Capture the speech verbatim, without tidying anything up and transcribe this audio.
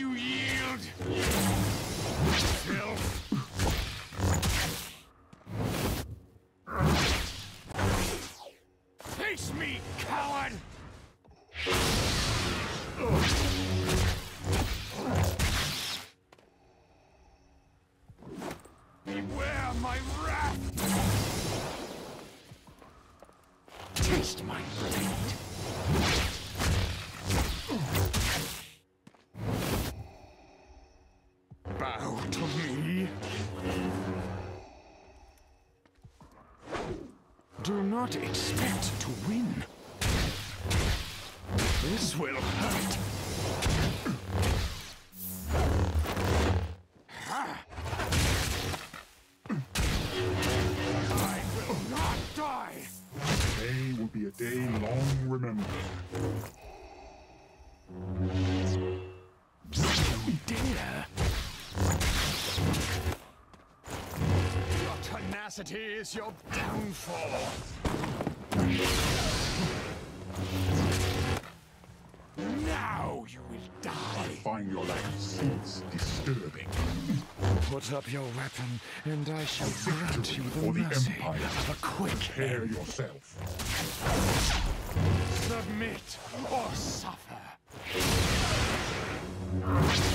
you yield? Filth. Face me, coward! Beware my wrath! Taste my blade! Bow to me! Do not expect to win. This will hurt. I will not die. Today will be a day long remembered. You dare? Your tenacity is your downfall. Now you will I die. find your lack of sense disturbing. Put up your weapon, and I shall A grant victory you the for the mercy Empire. of a quick Prepare end. yourself. Submit or suffer.